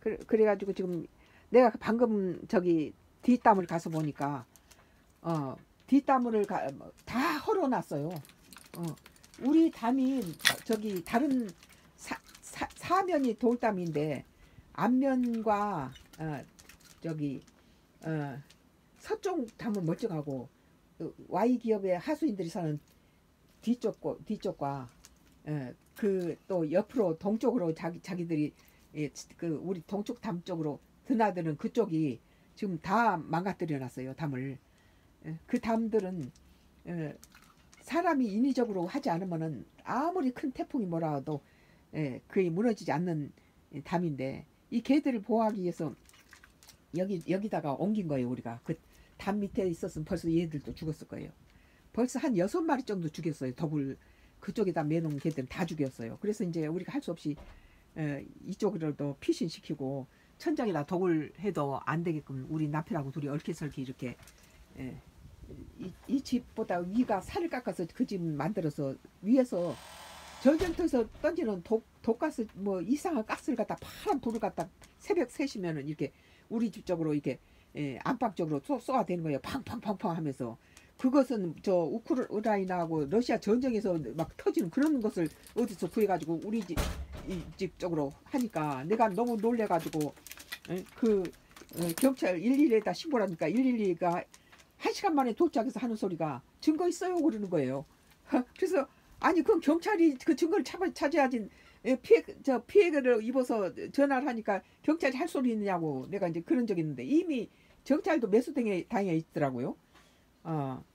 그래가지고 지금 내가 방금 저기 뒷담을 가서 보니까 뒷담을 다 헐어놨어요. 어, 우리 담이 저기 다른 사면이 돌담인데 앞면과 저기 서쪽 담은 멀쩡하고 Y 기업의 하수인들이 사는 뒤쪽과 그 또 옆으로 동쪽으로 자기들이 그 우리 동쪽 담 쪽으로 드나드는 그쪽이 지금 다 망가뜨려 놨어요 담을. 그 담들은 사람이 인위적으로 하지 않으면은 아무리 큰 태풍이 몰아와도 거의 무너지지 않는 담인데 이 개들을 보호하기 위해서 여기다가 옮긴 거예요 우리가. 그 담 밑에 있었으면 벌써 얘들도 죽었을 거예요. 벌써 한 6마리 정도 죽였어요. 덕을 그쪽에다 매놓은 개들 다 죽였어요. 그래서 이제 우리가 할 수 없이 이쪽으로도 피신시키고 천장에다 덕을 해도 안 되게끔 우리 남편하고 둘이 얽히설키 이렇게 에, 이 집보다 위가 산을 깎아서 그 집 만들어서 위에서 전쟁터에서 던지는 독가스 뭐 이상한 가스를 갖다 파란 불을 갖다 새벽 3시면은 이렇게 우리 집 쪽으로 이렇게 안팎 쪽으로 쏘아 되는 거예요. 팡팡팡팡 하면서. 그것은 저 우크라이나하고 러시아 전쟁에서 막 터지는 그런 것을 어디서 구해가지고 우리 집 쪽으로 하니까 내가 너무 놀래가지고 그 경찰 112에다 신고를 하니까 112가 1시간 만에 도착해서 하는 소리가 증거 있어요 그러는 거예요. 그래서 아니 그럼 경찰이 그 증거를 찾아야지 피해를 입어서 전화를 하니까 경찰이 할 소리 있느냐고 내가 이제 그런 적이 있는데 이미 경찰도 매수당해 있더라고요.